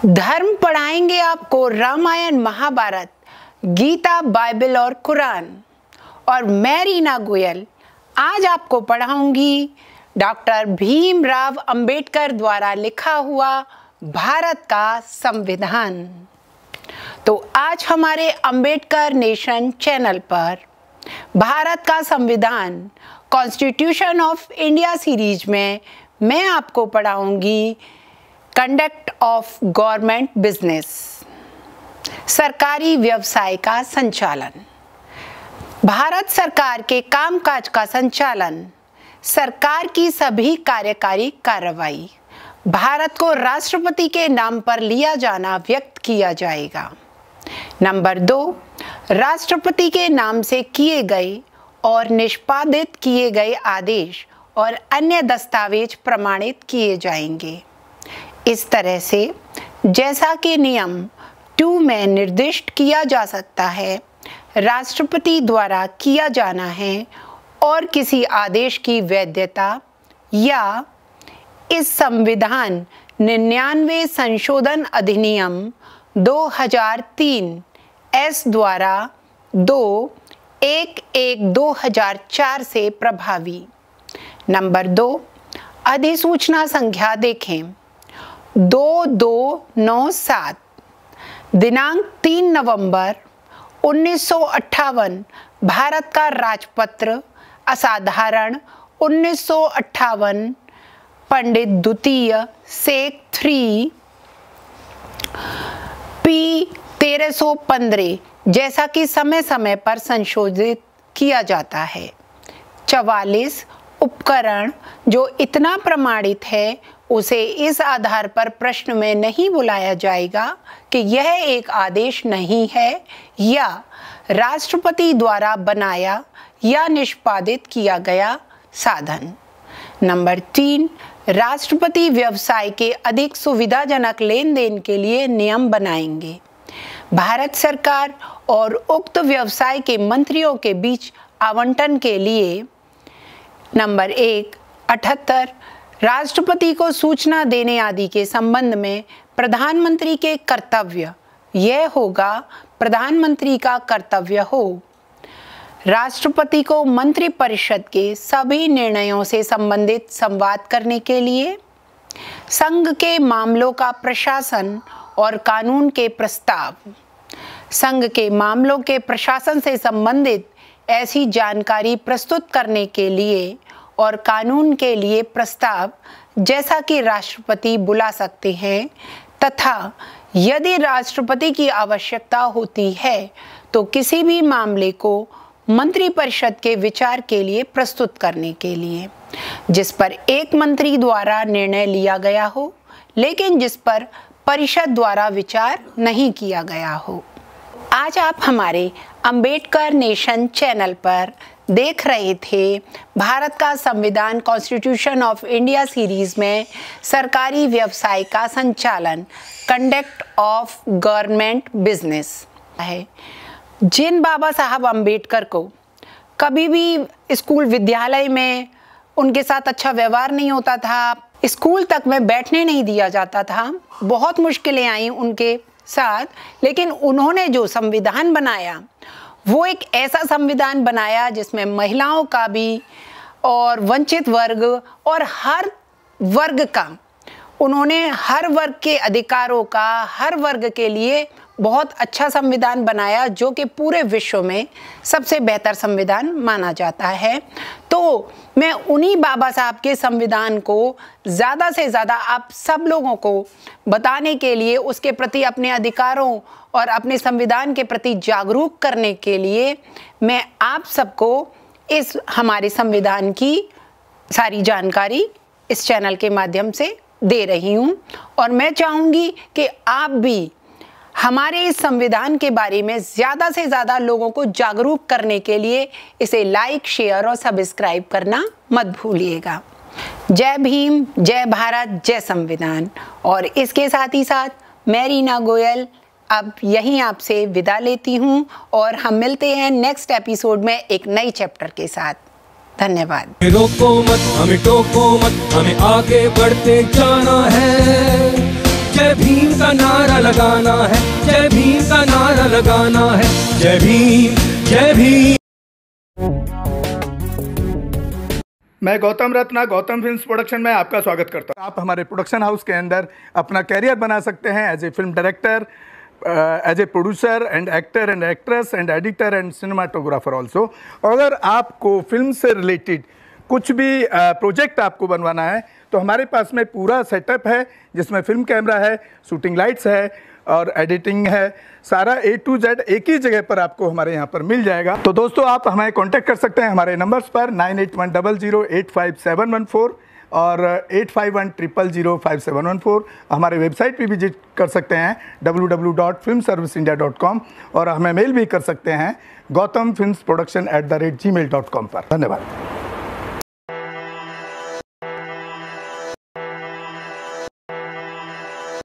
धर्म पढ़ाएंगे आपको रामायण, महाभारत, गीता, बाइबल और कुरान। और मैं रीना गोयल आज आपको पढ़ाऊंगी डॉक्टर भीमराव अंबेडकर द्वारा लिखा हुआ भारत का संविधान। तो आज हमारे अंबेडकर नेशन चैनल पर भारत का संविधान कॉन्स्टिट्यूशन ऑफ इंडिया सीरीज में मैं आपको पढ़ाऊंगी कंडक्ट ऑफ गवर्नमेंट बिजनेस, सरकारी व्यवसाय का संचालन। भारत सरकार के कामकाज का संचालन, सरकार की सभी कार्यकारी कार्रवाई भारत को राष्ट्रपति के नाम पर लिया जाना व्यक्त किया जाएगा। नंबर 2, राष्ट्रपति के नाम से किए गए और निष्पादित किए गए आदेश और अन्य दस्तावेज प्रमाणित किए जाएंगे। इस तरह से जैसा कि नियम 2 में निर्दिष्ट किया जा सकता है, राष्ट्रपति द्वारा किया जाना है और किसी आदेश की वैधता या इस संविधान 99 संशोधन अधिनियम 2003 एस द्वारा 2/11/2004 से प्रभावी। नंबर 2, अधिसूचना संख्या देखें 2297 दिनांक 3 नवंबर 1958 भारत का राजपत्र असाधारण 1958 पंडित द्वितीय सेक 3 P 1315 जैसा कि समय समय पर संशोधित किया जाता है। 44 उपकरण जो इतना प्रमाणित है उसे इस आधार पर प्रश्न में नहीं बुलाया जाएगा कि यह एक आदेश नहीं है या राष्ट्रपति द्वारा बनाया या निष्पादित किया गया साधन। नंबर 3, राष्ट्रपति व्यवसाय के अधिक सुविधाजनक लेन देन के लिए नियम बनाएंगे। भारत सरकार और उक्त व्यवसाय के मंत्रियों के बीच आवंटन के लिए नंबर 1, 78 राष्ट्रपति को सूचना देने आदि के संबंध में प्रधानमंत्री के कर्तव्य यह होगा, प्रधानमंत्री का कर्तव्य हो राष्ट्रपति को मंत्रिपरिषद के सभी निर्णयों से संबंधित संवाद करने के लिए, संघ के मामलों का प्रशासन और कानून के प्रस्ताव, संघ के मामलों के प्रशासन से संबंधित ऐसी जानकारी प्रस्तुत करने के लिए और कानून के लिए प्रस्ताव जैसा कि राष्ट्रपति बुला सकते हैं, तथा यदि राष्ट्रपति की आवश्यकता होती है तो किसी भी मामले को मंत्रिपरिषद के विचार के लिए प्रस्तुत करने के लिए, जिस पर एक मंत्री द्वारा निर्णय लिया गया हो लेकिन जिस पर परिषद द्वारा विचार नहीं किया गया हो। आज आप हमारे अंबेडकर नेशन चैनल पर देख रहे थे भारत का संविधान कॉन्स्टिट्यूशन ऑफ इंडिया सीरीज में सरकारी व्यवसाय का संचालन कंडक्ट ऑफ गवर्नमेंट बिजनेस है। जिन बाबा साहब अंबेडकर को कभी भी स्कूल विद्यालय में उनके साथ अच्छा व्यवहार नहीं होता था, स्कूल तक में बैठने नहीं दिया जाता था, बहुत मुश्किलें आई उनके साथ, लेकिन उन्होंने जो संविधान बनाया वो एक ऐसा संविधान बनाया जिसमें महिलाओं का भी और वंचित वर्ग और हर वर्ग का, उन्होंने हर वर्ग के अधिकारों का, हर वर्ग के लिए बहुत अच्छा संविधान बनाया जो कि पूरे विश्व में सबसे बेहतर संविधान माना जाता है। तो मैं उन्हीं बाबा साहब के संविधान को ज़्यादा से ज़्यादा आप सब लोगों को बताने के लिए, उसके प्रति अपने अधिकारों और अपने संविधान के प्रति जागरूक करने के लिए मैं आप सबको इस हमारे संविधान की सारी जानकारी इस चैनल के माध्यम से दे रही हूँ। और मैं चाहूँगी कि आप भी हमारे इस संविधान के बारे में ज़्यादा से ज़्यादा लोगों को जागरूक करने के लिए इसे लाइक, शेयर और सब्सक्राइब करना मत भूलिएगा। जय भीम, जय भारत, जय संविधान। और इसके साथ ही साथ मैं रीना गोयल अब यहीं आपसे विदा लेती हूँ और हम मिलते हैं नेक्स्ट एपिसोड में एक नई चैप्टर के साथ। धन्यवाद। रोको मत, हमें टोको मत, हमें आगे बढ़ते जाना है। जय भीम। का नारा लगाना है, जय भीम का नारा लगाना है, जय भीम जय भीम। मैं गौतम रत्ना गौतम फिल्म्स प्रोडक्शन में आपका स्वागत करता हूँ। आप हमारे प्रोडक्शन हाउस के अंदर अपना कैरियर बना सकते हैं as a film director, as a producer and actor and actress and editor and cinematographer also. अगर आपको फिल्म से रिलेटेड कुछ भी प्रोजेक्ट आपको बनवाना है तो हमारे पास में पूरा सेटअप है, जिसमें फिल्म कैमरा है, शूटिंग लाइट्स है और एडिटिंग है। सारा A to Z एक ही जगह पर आपको हमारे यहाँ पर मिल जाएगा। तो दोस्तों आप हमें कांटेक्ट कर सकते हैं हमारे नंबर्स पर 9810085714 और 8510005714। हमारे वेबसाइट पे विजिट कर सकते हैं www.filmserviceindia.com और हमें मेल भी कर सकते हैं gautamfilmsproduction@gmail.com पर। धन्यवाद।